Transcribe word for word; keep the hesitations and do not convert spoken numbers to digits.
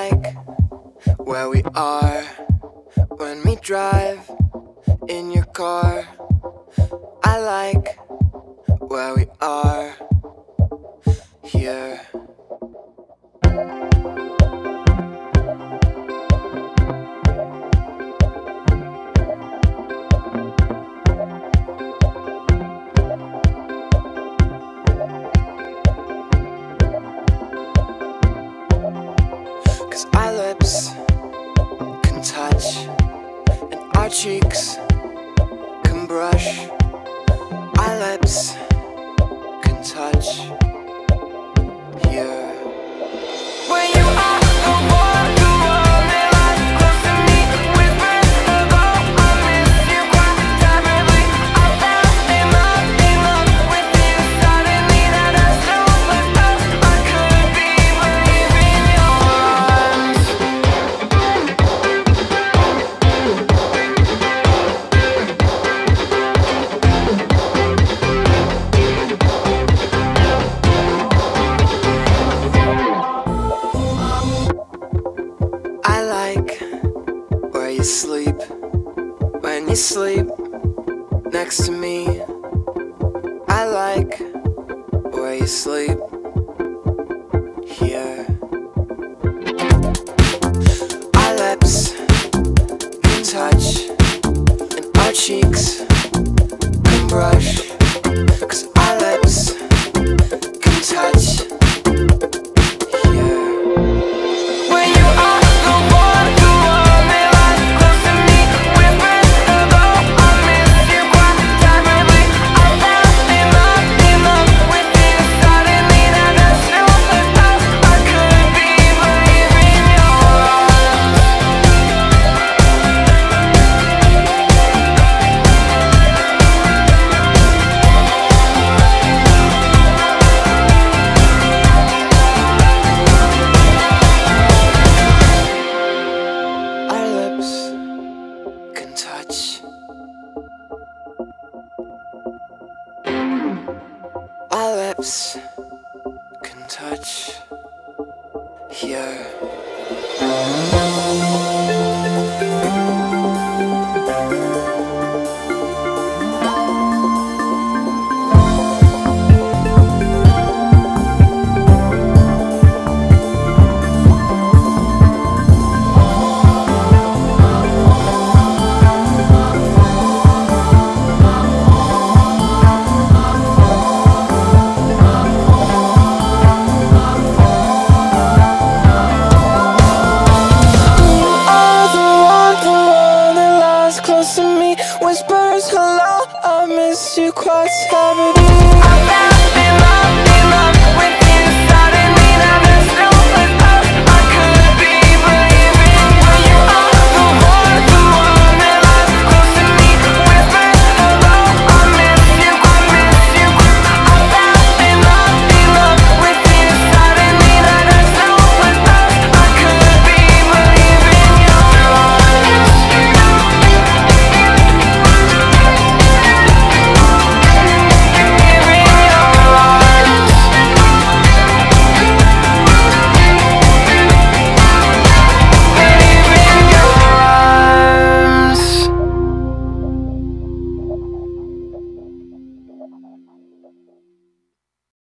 like where we are when we drive in your car. I like where we are here. Cause our lips can touch and our cheeks can brush. Our lips can touch here. When you are the one, the one that lies close to me, whispers hello, I miss you quite terribly. I fell in love, in love with you suddenly. That as soon as I could be believing your arms. I like where you sleep when you sleep next to me. I like where you sleep here. Our lips can touch and our cheeks can brush. Cause our lips can touch here. When you are the one, the one that lies close to me, whispers hello, I miss you quite terribly. I fell in love, in love with you suddenly. That as soon as I could be believing your arms. Our lips can touch. Our lips can touch here. Close to me, whispers hello, I miss you quite terribly.